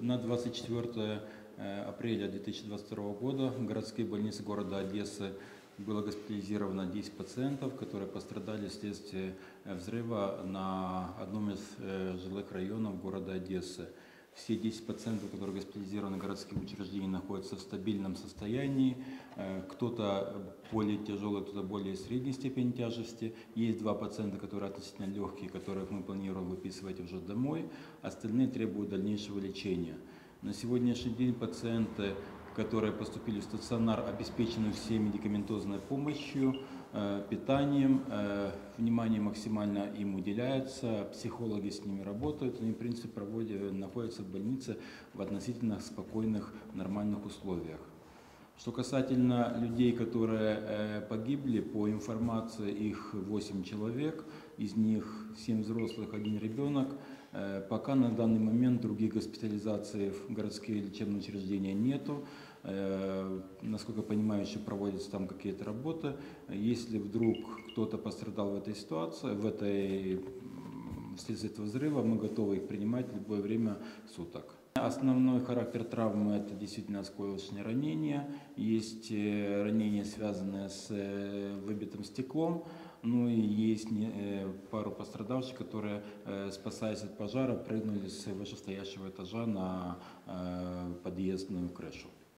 На 24 апреля 2022 года в городской больнице города Одессы было госпитализировано 10 пациентов, которые пострадали вследствие взрыва на одном из жилых районов города Одессы. Все 10 пациентов, которые госпитализированы в городских учреждениях, находятся в стабильном состоянии. Кто-то более тяжелый, кто-то более средней степени тяжести. Есть 2 пациента, которые относительно легкие, которых мы планируем выписывать уже домой. Остальные требуют дальнейшего лечения. На сегодняшний день пациенты, которые поступили в стационар, обеспечены всей медикаментозной помощью, питанием, внимание максимально им уделяется, психологи с ними работают, они в принципе находятся в больнице в относительно спокойных, нормальных условиях. Что касательно людей, которые погибли, по информации их 8 человек, из них 7 взрослых, 1 ребенок. Пока на данный момент других госпитализаций в городские лечебные учреждения нету. Насколько я понимаю, еще проводятся там какие-то работы. Если вдруг кто-то пострадал в этой ситуации, вследствие этого взрыва, мы готовы их принимать в любое время суток. Основной характер травмы – это действительно осколочные ранения. Есть ранения, связанные с выбитым стеклом. Ну и есть пару пострадавших, которые, спасаясь от пожара, прыгнули с вышестоящего этажа на подъездную крышу.